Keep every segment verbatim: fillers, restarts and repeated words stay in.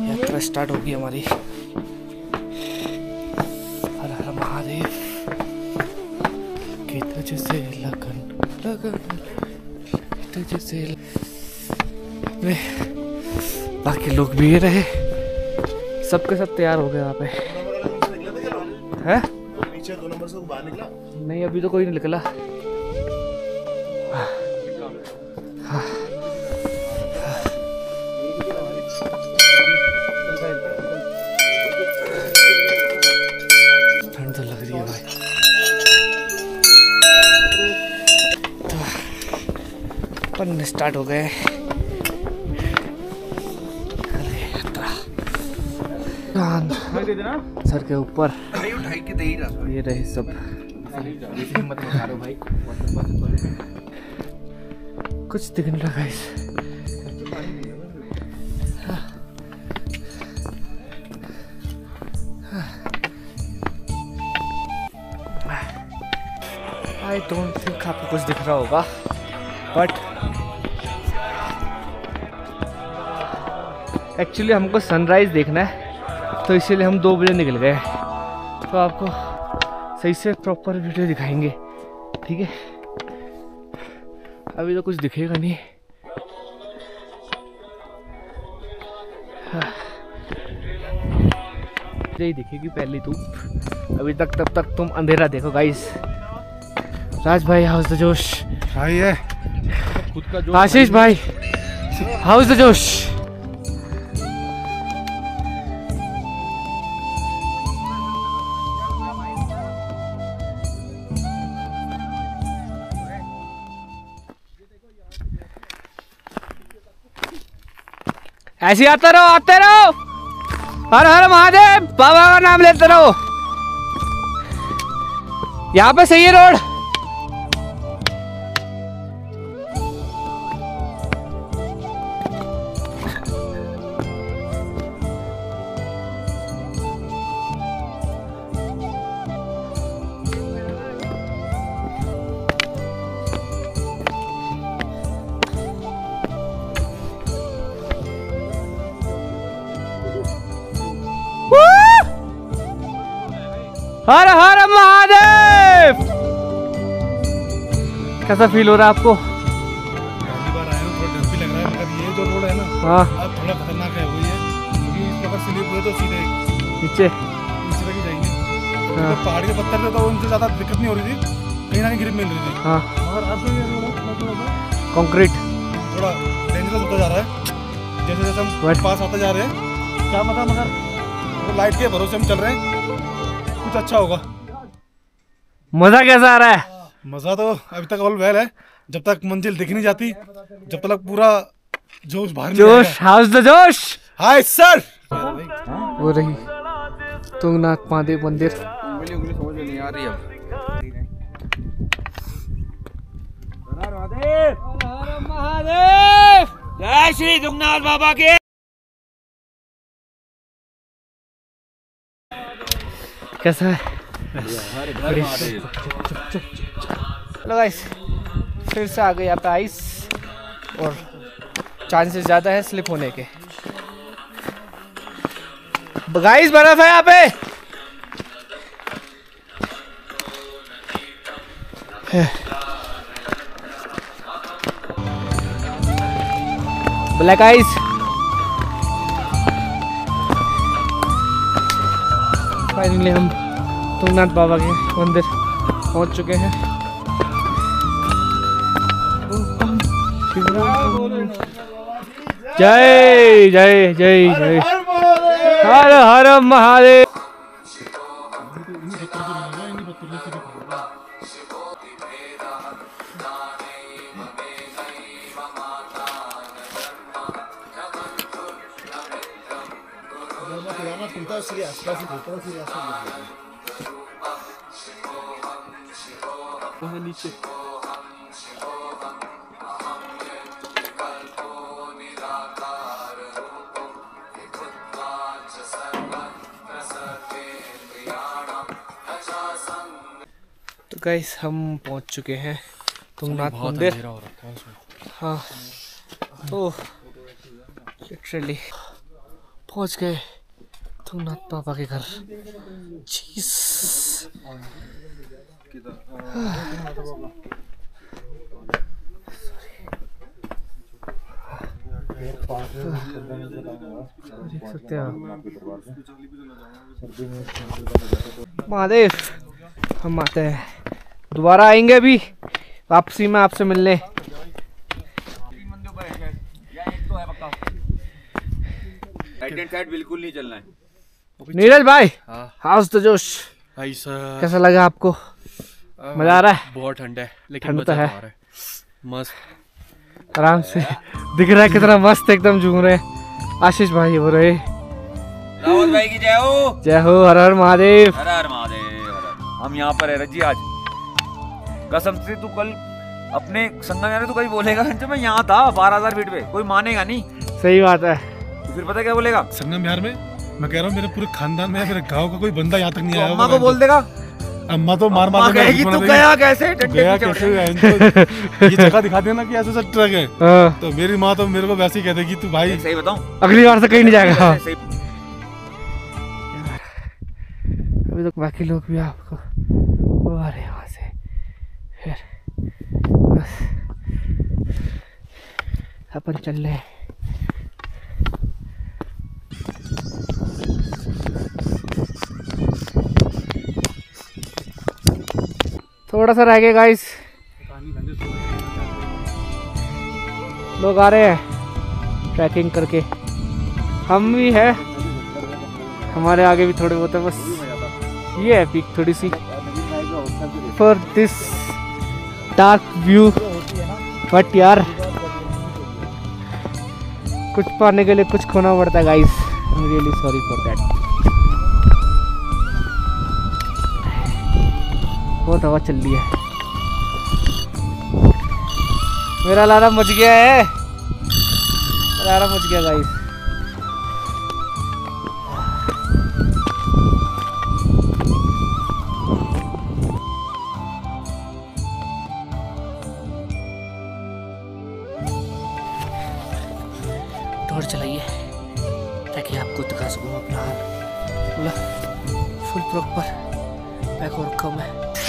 यात्रा स्टार्ट होगी हमारी। हर हर महादेव के तुझसे लगन लगन तुझसे। बाकी लोग भी ये रहे, सबके सब तैयार हो गए वहाँ पे। है पीछे दो नंबर से बाहर निकला? नहीं अभी तो कोई नहीं निकला। ठंड तो लग रही है भाई। तो अपन स्टार्ट हो गए सर के ऊपर। ये रहे सब भाई, कुछ दिख नहीं रहा गाइस। आई डोंट थिंक आपको कुछ दिख रहा होगा, बट एक्चुअली हमको सनराइज देखना है, तो इसीलिए हम दो बजे निकल गए। तो आपको सही से प्रॉपर वीडियो दिखाएंगे, ठीक है? अभी तो कुछ दिखेगा नहीं। यही दिखेगी पहली धूप। अभी तक तब तक तुम अंधेरा देखो गाइस। राज भाई हाउस द जोश। हाई है खुद का जोश। आशीष भाई हाउस द जोश। ऐसे आते रहो आते रहो, हर हर महादेव, बाबा का नाम लेते रहो। यहाँ पे सही है रोड। हर हर महादेव। कैसा फील हो रहा है आपको? पहली बार आया हूँ, थोड़ा डर भी लग रहा है, मगर ये जो रोड है ना, हाँ अब थोड़ा खतरनाक है। वही है क्योंकि इस प्रकार स्लिप हुए तो सीधे नीचे नीचे तक ही जाएंगे। हाँ। तो पहाड़ी के पत्थर थे तो उनसे ज़्यादा दिक्कत नहीं हो रही थी, कहीं ना कहीं ग्रिप मिल रही थी। हाँ और अब तो ये रोड कंक्रीट थोड़ा डेंजरस होता जा रहा है, जैसे जैसे हम पास आते जा रहे हैं। क्या पता, मगर लाइट के भरोसे हम चल रहे हैं, कुछ अच्छा होगा। मजा कैसा आ रहा है? मजा तो अभी तक ऑल वेल है, जब तक मंजिल दिख नहीं जाती, जब तक पूरा जोश बाहर नहीं आएगा। जोश how's the josh. Hi sir. वो रही तुंगनाथ महादेव मंदिर। उंगली उंगली समझ में नहीं आ रही अब। महादेव महादेव, जय श्री तुंगनाथ बाबा के। कैसा है? हेलो गाइस, फिर से आ गए यहाँ पे आइस, और चांसेस ज़्यादा है स्लिप होने के। गाइस बर्फ है यहाँ पे। Black ice. फाइनली हम तुंगनाथ बाबा के मंदिर पहुंच चुके हैं। जय जय जय जय हर हर महादेव। नीचे तो गाइस हम पहुंच चुके हैं तुंगनाथ मंदिर। हाँ तो लिटरली पहुंच गए तुंगनाथ पापा के घर। चीज महादेव, हम आते हैं, दोबारा आएंगे अभी वापसी में आपसे मिलने। साइड बिल्कुल नहीं चलना है। नीरज भाई, हाउस द जोश भाई सर, कैसा लगा आपको? मजा आ रहा है? बहुत ठंडा है लेकिन ठंड तो मजा है। आ रहा है। मस्त, आराम से दिख रहा है कितना मस्त एकदम झूम रहे हैं। आशीष भाई हो रहे, रावत भाई की जय हो। जय हो, हर हर महादेव। हर हर महादेव। हर हर। हम यहाँ पर है रजी आज। कसम से तू कल अपने संगम में तू कभी बोलेगा जब मैं यहाँ था बारह हजार फीट पे, कोई मानेगा नहीं। सही बात है। तो फिर पता क्या बोलेगा? संगम बिहार में मैं कह रहा हूँ मेरे पूरे खानदान में मेरे गांव का कोई बंदा यहाँ तक नहीं आया। अम्मा को बोल देगा, अम्मा तो मार मार कहेगी तू गया कैसे? गया कैसे? ये जगह दिखा देना कि ऐसा सा ट्रक है, तो मेरी माँ तो मेरे को वैसे ही कह देगी तू भाई सही बताऊं, अगली बार से कहीं नहीं जाएगा। अभी तो बाकी लोग भी आपको वो आ रहे हैं वहाँ से, फिर बस अपन चल रहे हैं। थोड़ा सा रह गया गाइस, लोग आ रहे हैं ट्रैकिंग करके, हम भी है, हमारे आगे भी थोड़े बहुत है, बस ये है पीक थोड़ी सी for this dark view. But यार कुछ पाने के लिए कुछ खोना पड़ता है guys, I am really sorry for that. बहुत हवा चल रही है, मेरा अलार्म बज गया है, अलार्म बज गया गाइस। दौड़ चलाइए ताकि आपको दिखा सकूँ अपना हाल, बोला फुल प्रॉपर पैक हो रखा हूँ मैं।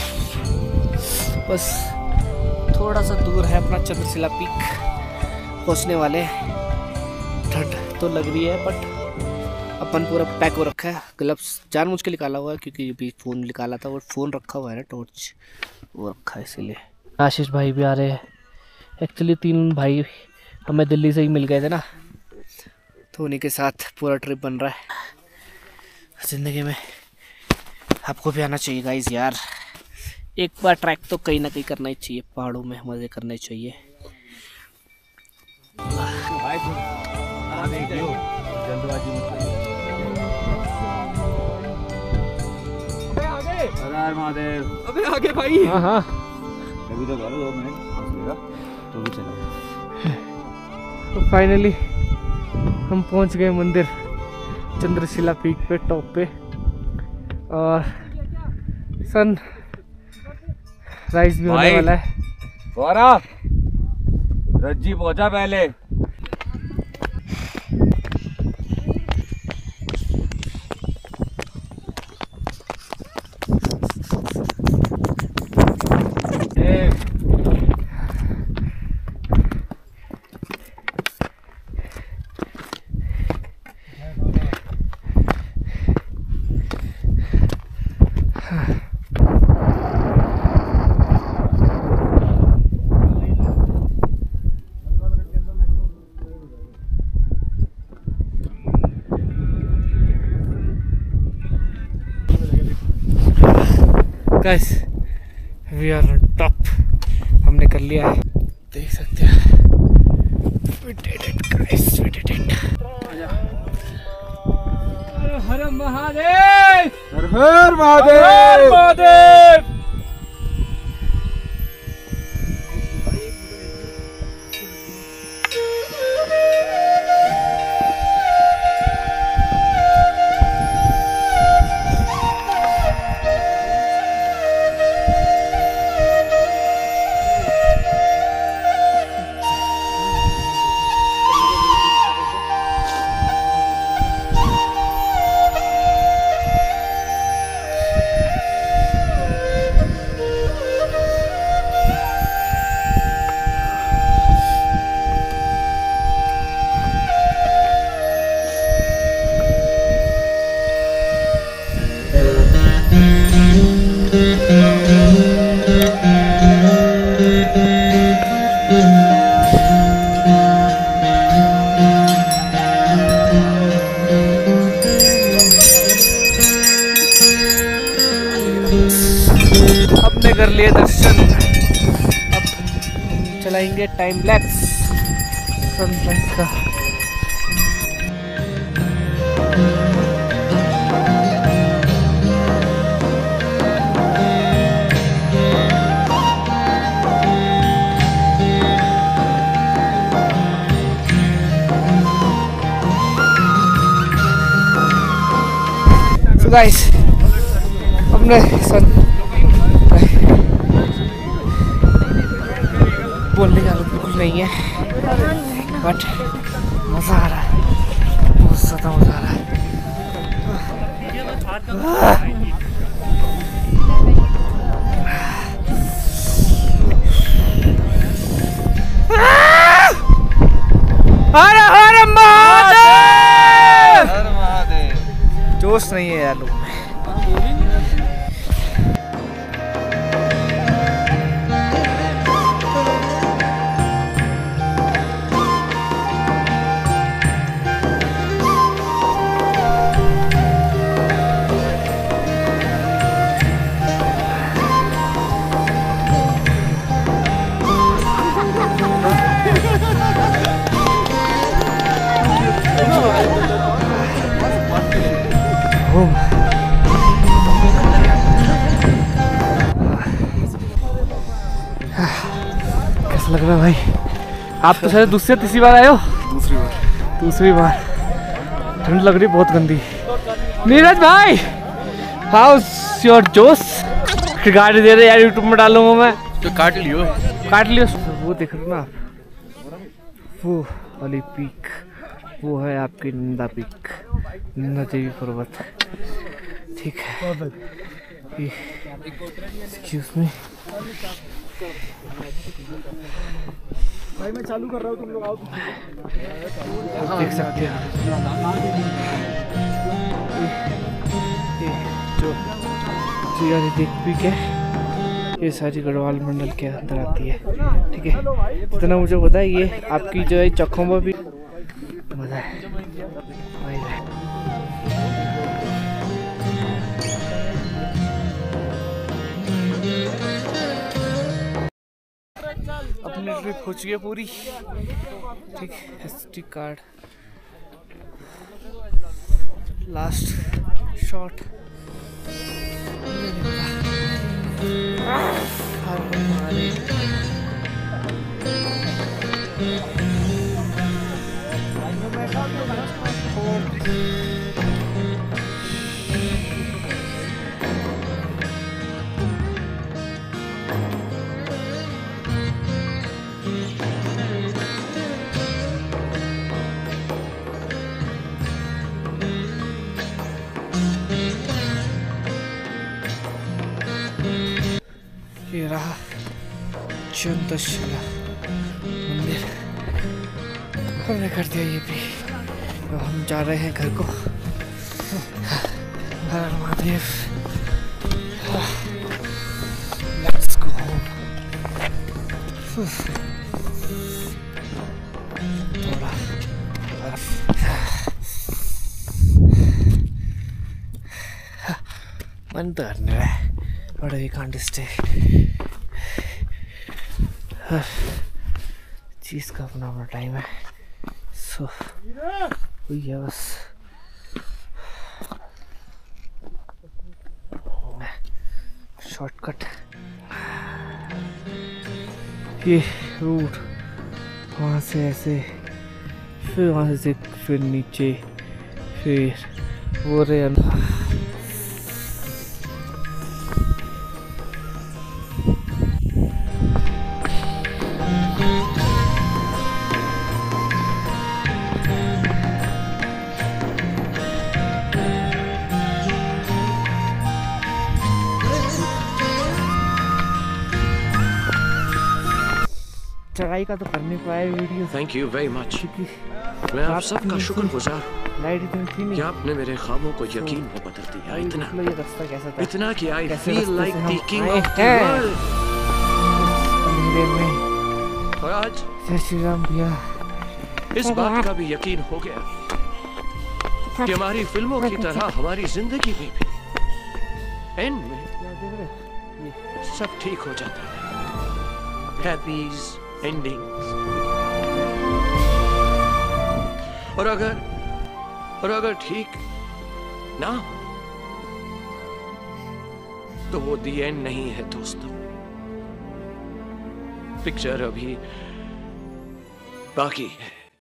बस थोड़ा सा दूर है अपना चंद्रशिला पीक, पहुँचने वाले। ठंड तो लग रही है बट अपन पूरा पैक हो रखा है। ग्लव्स जानबूझ के निकाला हुआ है क्योंकि अभी फ़ोन निकाला था और फ़ोन रखा हुआ है ना, टॉर्च वो रखा है इसीलिए। आशीष भाई भी आ रहे हैं। एक्चुअली तीन भाई हमें दिल्ली से ही मिल गए थे ना, तो उन्हीं के साथ पूरा ट्रिप बन रहा है। ज़िंदगी में आपको भी आना चाहिए गाइस यार, एक बार ट्रैक तो कहीं ना कहीं करना ही चाहिए, पहाड़ों में मज़े करने चाहिए। महादेव अबे आगे भाई। हाँ हाँ अभी तो करो, दो मिनट तो भी चलेगा। तो फाइनली हम पहुंच गए मंदिर चंद्रशिला पीक पे, टॉप पे, और सन राइज भी होने वाला है। गौरा रज्जी पहुंचा पहले। Guys we are on top, हमने कर लिया है, देख सकते हैं। We did it guys, we did it। हर हर महादेव, हर हर महादेव, हर महादेव। लिए दर्शन। अब चलाएंगे टाइम लैप्स सनराइज का। गाइस अपने सन बोलने का बिल्कुल नहीं है, बट मज़ा आ रहा है, बहुत ज़्यादा मज़ा आ रहा है। हर हर महादेव, हर महादेव। जोश नहीं है यार लोग में। कैसा लग रहा है भाई? आप तो शायद दूसरी तीसरी बार आए हो? दूसरी बार दूसरी बार ठंड लग रही बहुत गंदी। नीरज भाई, हाउस योर जोश? गाड़ी दे रहे यार, यूट्यूब में डालूंगा मैं। तो काट लियो, काट लियो। वो देख रहे हो ना आप, वो वाली पीक, वो है आपकी नंदा पीक, नंदा देवी पर्वत। ठीक है, एक्सक्यूज मी भाई, मैं चालू कर रहा हूँ, तुम लोग आओ। देख सकते हैं जो जी देख पीक है, ये सारी गढ़वाल मंडल के अंदर आती है। ठीक है, इतना मुझे पता है। ये आपकी जो है चौखों भी मजा है। अपनी ट्रिप हो चुकी है पूरी। ठीक, S D card, last shot. ये रहा चंद्रशिला मंदिर, हमने कर दिया ये भी। तो हम जा रहे हैं घर को। हर महादेव, लेट्स गो होम। थोड़ा मन तो करने रहा है, but we can't stay। हर चीज़ का अपना अपना टाइम है। सो वही है बस। शॉर्टकट, ये रूट वहाँ से ऐसे, फिर वहाँ से फिर नीचे, फिर वो रे चढ़ाई का तो कर नहीं पाए video. Thank you very much. मैं आप सबका शुक्रगुजार हूँ। लाइट इतनी थी नहीं कि आपने मेरे ख्वाबों को यकीन में बदल दिया। इतना ये रास्ता कैसा था? इतना कि आई कैसे फील रास्ते लाइक से द हम किंग आए ऑफ द हैं। वर्ल्ड। अंधेरे में और आज जय श्री राम भैया। इस बात का भी यकीन हो गया कि हमारी फिल्मों की तरह हमारी जिंदगी में भी एंड में सब ठीक हो जाता है। Happy endings. और अगर और अगर ठीक ना हो तो वो दी एंड नहीं है दोस्तों। पिक्चर अभी बाकी है।